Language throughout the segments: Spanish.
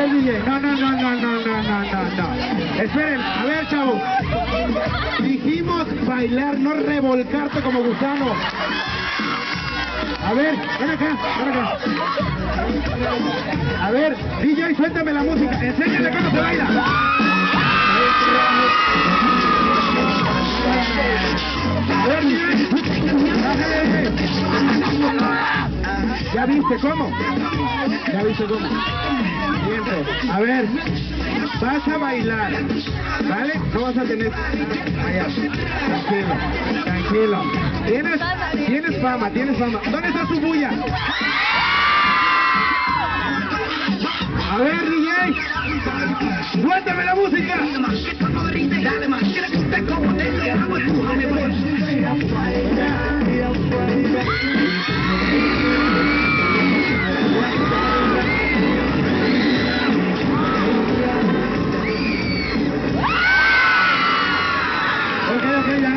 ver, DJ. No. Esperen, a ver, chavo. Dijimos bailar, no revolcarte como gusano. A ver, ven acá. A ver, DJ, suéltame la música. Enséñale cómo se baila. A ver, DJ. Bájale. ¿Ya viste cómo? Miento. A ver, vas a bailar, ¿vale? No vas a tener... Allá. Tranquilo. Tienes fama. ¿Dónde está tu bulla? A ver, DJ. Suéltame la música. Ok, ya.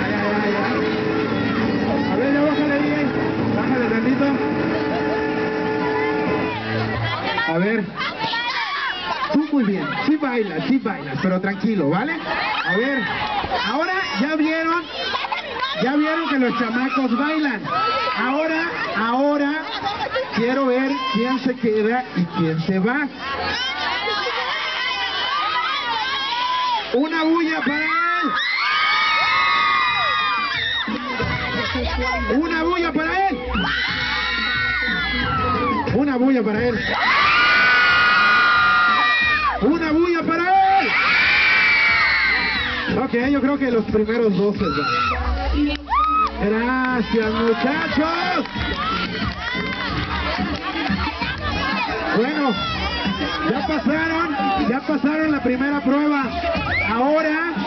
A ver, ya bájale tantito. A ver. Tú muy bien, sí bailas, pero tranquilo, ¿vale? A ver, ahora ya vieron que los chamacos bailan. Ahora quiero ver quién se queda y quién se va. Una bulla para él. Una bulla para él. Una bulla para él. Una bulla para él. Ok, yo creo que los primeros dos se van. Gracias, muchachos. Bueno, ya pasaron la primera prueba. Ahora